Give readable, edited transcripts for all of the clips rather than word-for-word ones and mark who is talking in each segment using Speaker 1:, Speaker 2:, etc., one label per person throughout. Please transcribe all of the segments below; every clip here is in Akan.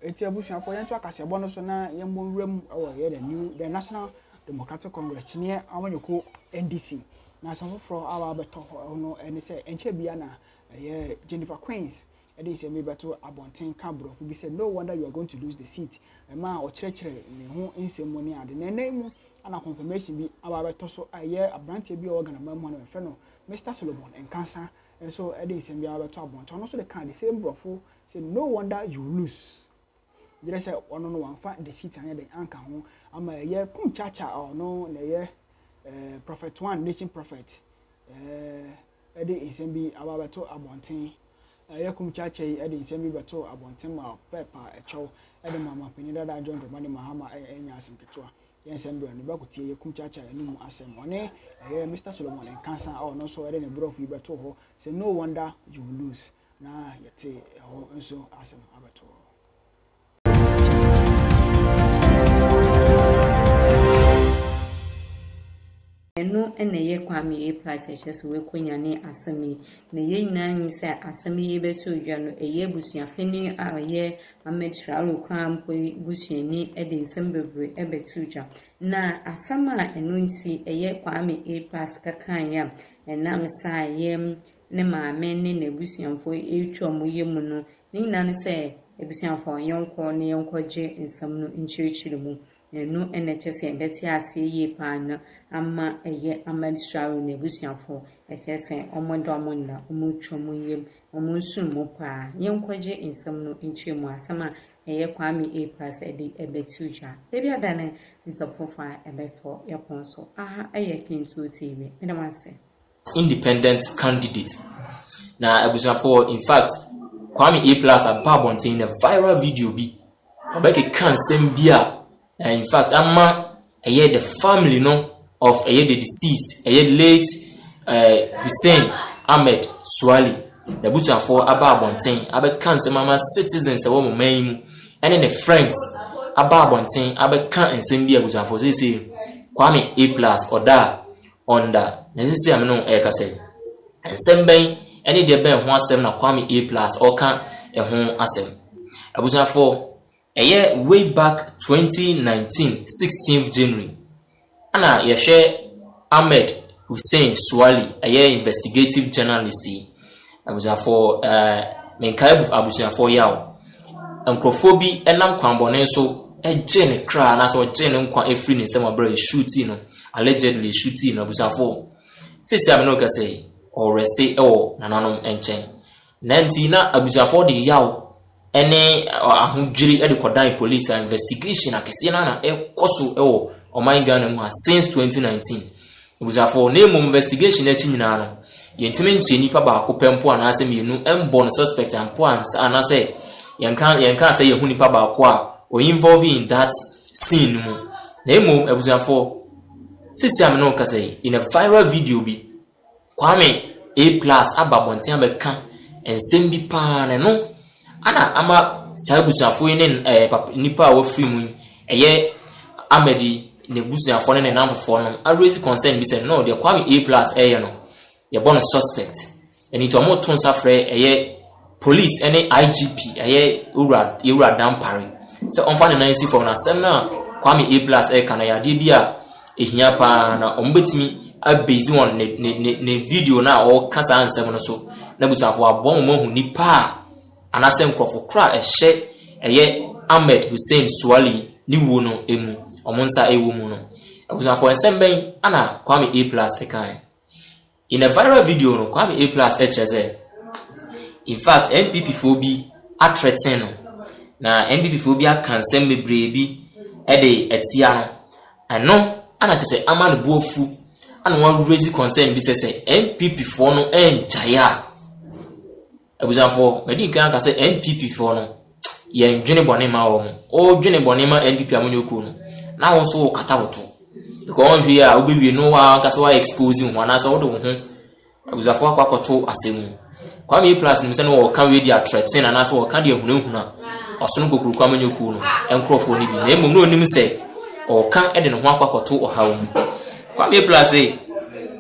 Speaker 1: eti abusuafo yento akasebo no so na yembo nwram the National Democratic Congress chine amanyoko NDC na sanfofro awa beto no eni se enche bia na Jennifer Queens edi se me beto abonten kabro fu bi say no wonder you are going to lose the seat ma o chire ne ho nsemmoni ade na nemu ana confirmation bi awa beto so abrante bi organ mamu na fe no Mr. Solomon Nkansa and so edi se bia beto abonten no so the kind the same brofo say no wonder you lose. There say one no one fa the seat and the anka ho ama kum chacha no na prophet one nation prophet edi isembi ababeto abonten kum chacha edi isembi beto abonten ma pepa echo edi mama penida da John Romani Mahama enya asemketo yen sembe no ba kutie kum chacha enu asem one Mr. Solomon Nkansa no so edi ne bro fu beto ho say no wonder you lose na yete ho nso asem abeto.
Speaker 2: Eno ene ye Kwame A+ chese we kwanyane asemi na ye nyina se asemi ye beto dwa no eye busuafeni aye Ahmed Traoré kwampo busuani ede nsem bebre ebeto dwa na asama eno nti eye Kwame A+ kakan ya enam sa ye ne maame ne na busuafo etwa mo ye mu no nyina ne se ebusuafo yonko ne yonko je nsem no nchirichiri mu no NHS embeti ase ye pan ama eye Ahmed Traoré ne busuafo ekese omodo na omutwomo yem omunsumo pa yenkwaje nsem no nchemu asama eye Kwame A+ edi ebetuja ebi adane nsafofa ebeto yaponso aha eye Kintu TV medamanse
Speaker 3: independent candidate na abusuafo in fact Kwame A+ ababontin a viral video bi obeke kan sem bia. In fact, Amma, the family of the deceased, late Hussein Ahmed Swali, the butcher for Ababontin, Abe cancer mama citizens, a woman, and then the friends Ababontin, Abe can't and Simbia was for this Kwame A+ or da on the necessary no Ekase. And Sembay, any de ben one seven Kwame A+ or can't a home assem. Abusa for a year way back 2019, 16th January. Anna Yashe Ahmed Hussein Swali, a year investigative journalist. I was for Menkaibu Abusia for Yao. Uncrophobi and Nam Kwambone so a Jenny cry and as a Jenny a free in some brother shooting, allegedly shooting Abusa for. Say Saminoka say, or reste or Nananum and Chen. Nantina Abusa for the Yao. Any ahujiri edi kwadai police investigation akese na ekoso o my Ghana since 2019 it was for name investigation echi nyina no yentime nche nipa ba akopempo anase mienu embo no suspect ampo anase yenka say yehu nipa ba akwa o involved in that scene mu na emo it was for sisi am no ka say in a viral video bi Kwame A+ ababonti abeka ensem bi pa na no ana ama sabusuafo ne nipa wo free mu Amedi ne busuafo ne namfofo no a raise concern bi say no the Kwame A+ no ye born suspect and it omo ton safre police any IGP ura dampare so on fa ne nansi for na sem na Kwame A+ kana ya de bia ehia pa na ombetimi abezi on ne video na o kasa ansem no so na busuafo abon mo hu nipa anasem krofo kra Ahmed Hussein Swali ni wo no emu omonsa ewo mu no abusuafo ensemben ana Kwame A+ ekan in a viral video no Kwame A+ say in fact NPP phobi a threaten no na NPP phobi akansem mebrebi de etia no ano ana tese amanu buofu ana wan raise concern bi say NPP fo no enjaya abusuafo medi kan ka say NPP fo no ye dwene bone ma wo o dwene bone ma NPP amonyoku no na won so kata woto because on here obewie no wa ka say wa exposing ho na say wo do ho abusuafo akwakoto asemu Kwame A+ ni say no wo kan we dia threaten na say wo kan dia hunahuna osono kokuru kwa amonyoku no enkrofo ni bi na emom no onim say o kan de no ho akwakoto o hawo Kwame A+ say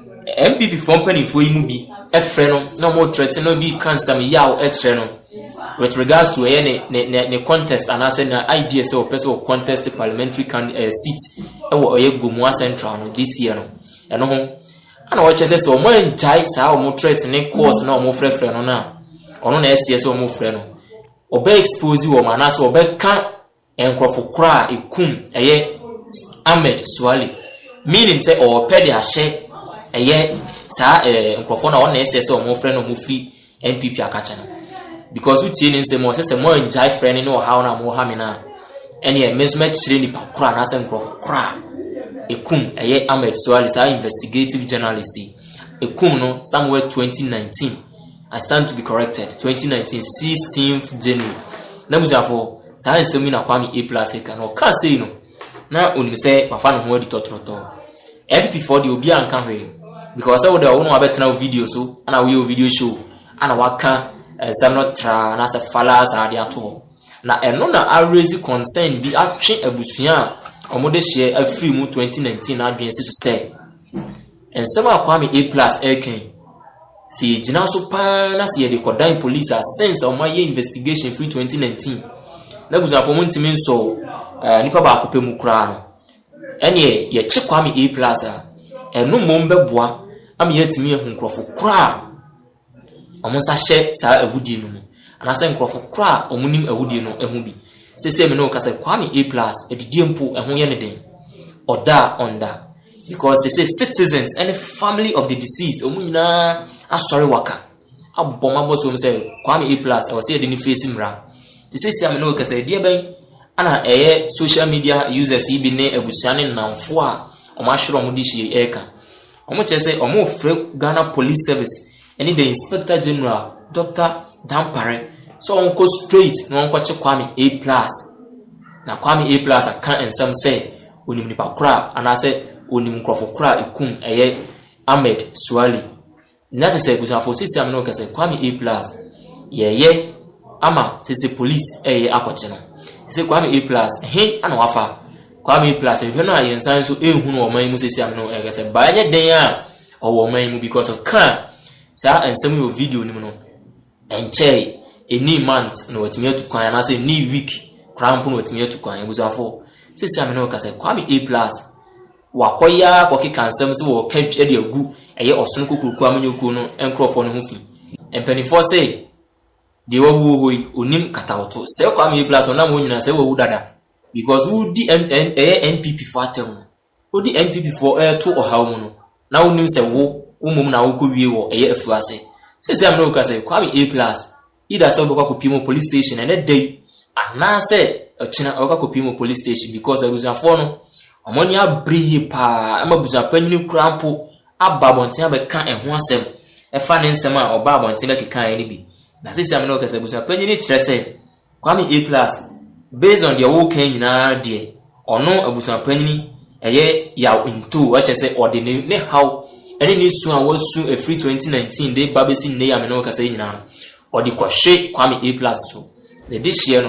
Speaker 3: MPP fo mpanifo yi mu bi efre no na mo threaten no bi kan sam yawo ekre no with regards to ne contest and as an idea say person contest the parliamentary seat e Gomua Central no this year no eno ho ana wo chese so mo enjai sa o mo threat ne course na o mo frefre no na ono na SS o mo frɛ no obe expose wo mana so obe ka enkrofo kra ekum eye Ahmed Suale meaning say o pɛ de ahye eye sa enkrofo na ona SS o mo frɛ no mo free NPP akacha no because we tie nse mo say mo enjai frɛ no ha na mo ha me na ene me so ma kyire ni pa kra na se enkrofo kra ekum eye Ahmed Suale sa investigative journalist ekum no somewhere 2019 I stand to be corrected 2019 16th January na buzafo sa nsemi na Kwame A+ ka no ka sei no na onim say mafa no ho adi totroto MP4 de obi anka hwe because we dey won abetena video so ana we video show ana waka sanotra na se fala sa ade ato na eno na a raise concern bi atwe abusua omode hye afiri mu 2019 na adwen se so say ensema Kwame A+ eken si jina so pa na si de kodan police a sense o maye investigation free 2019 na buza for montimi nso nipa ba akopɛ mu kra no ene ye che Kwame A+ a eno mom beboa am ye timi ehu nkrofo kra omonsa hye sa agudie no mu anase nkrofo kra omunim agudie no ehu bi sese me no ka say Kwame A+ edidie mpo ehu ye ne den oda onda because they say citizens and family of the deceased omunyina asori waka aboma boso say Kwame A+ I was say the face mra they say am no ka say die ben ana social media users ibi ne abusuane namfo a omahwero mo dishi eka omo che say omo free Ghana Police Service and the Inspector General Dr. Dampare so on go straight no on kwache Kwame A+ na Kwame A+ aka ensam say onim nipa kra ana say onim nkrofo kra ekum Ahmed Suale na te say gusafo sisi am no ka say Kwame A+ ye ama sisi police akwache no say Kwame A+ he ana wafa Kwame A+ he no ayensan so ehunu o man mu sisi am no ka say ba nye den a o man mu because of kan sa ensem yo video ni no enche any month no watimi atukwan na say ni week cramp no watimi atukwan gusafo sisi am no ka say Kwame A+ wakoya koki kansem se wo ka twa de agu osono kokuruku amanyoku no enkrofo no ho fi empanifo say de wawu hoi onim katawoto se Kwame A+ ona mo nyina se wawu dada because who di NPP for atem who di NPP for to ohaw mu no na wonim se wo mum na wo kowie wo afuase se am no ka say Kwame A+ ida se obekwa kopimo police station and day ana se ochina obekwa kopimo police station because abuzafo no omoni abriye pa amabuza panyini krampo ababonten abeka eho asem efa ne nsem a oba abonten na kekan ani bi na sisi am no ka say buza panyini kire say Kwame A+ based on the wo kan nyina de ono abuza panyini ya into wache say ordinary ne how any ni su an wasu a free 2019 dey babesi ne ya me no ka say nyina odi kwahwe Kwame A+ so the this year no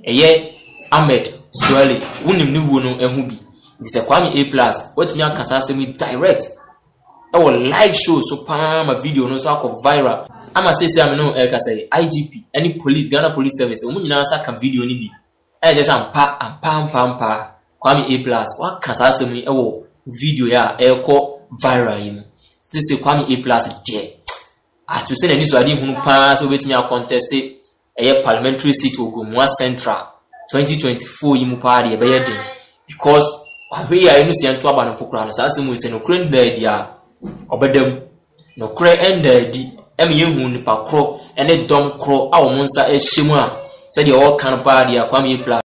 Speaker 3: Ahmed Suale wonim ni wo no ehu bi this Kwame A+ what me akasa say me direct our live show so palm video no so akọ viral ama say am no ka say IGP any police Ghana Police Service omu nyina sa kan video ni bi just ampa Kwame A+ wa kasa say me video ya ekọ viral yim say Kwame A+ je as to say na ni so adi hunu pa so betimi a contest parliamentary seat Gomua Central 2024 yimu pa de be yedin because ahwe ya enu se ento aba no pokra no sa asemu ise no kren da dia obedam no kre enda di eme yehu nipa kro ene dom kro a wo monsa ehyemu a se de o kan pa dia Kwame A+